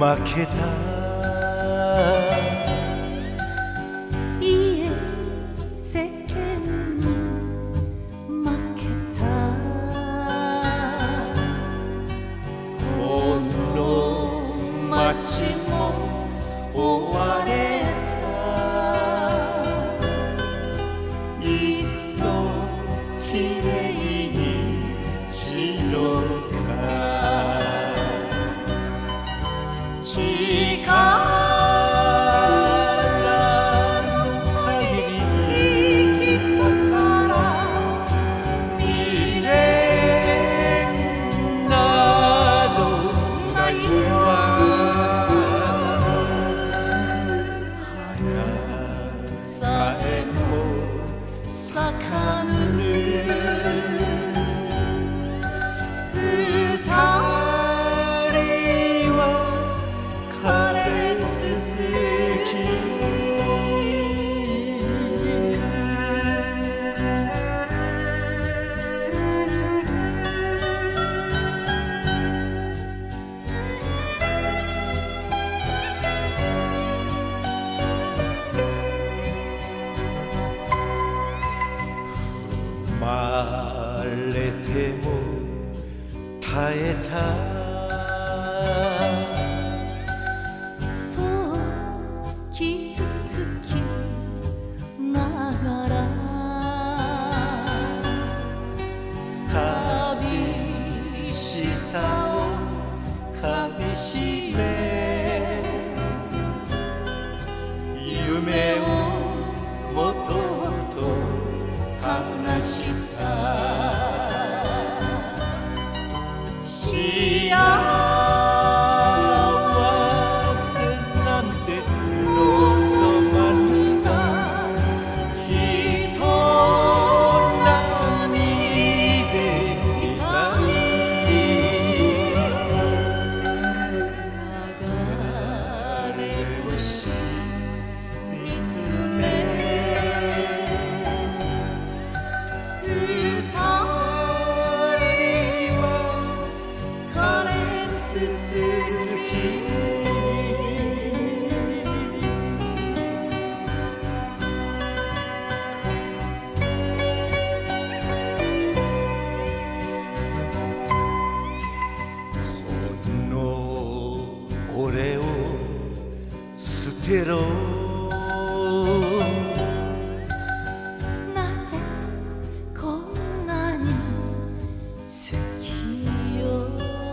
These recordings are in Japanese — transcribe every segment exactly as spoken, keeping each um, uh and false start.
負けたいいえ世間に負けたこの街も終われたいっそきれいにしようか力の限り生きたから未練などないわ花さえも咲かぬ生まれても耐えたそう傷つきながら寂しさをかみしめ夢をもとうと話した幸せなんて望まぬが人並みでいたい流れ星見つめ俺を捨てろなぜこんなに好きよ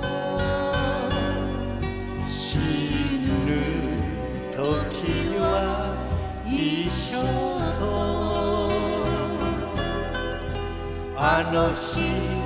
死ぬ時は一緒とあの日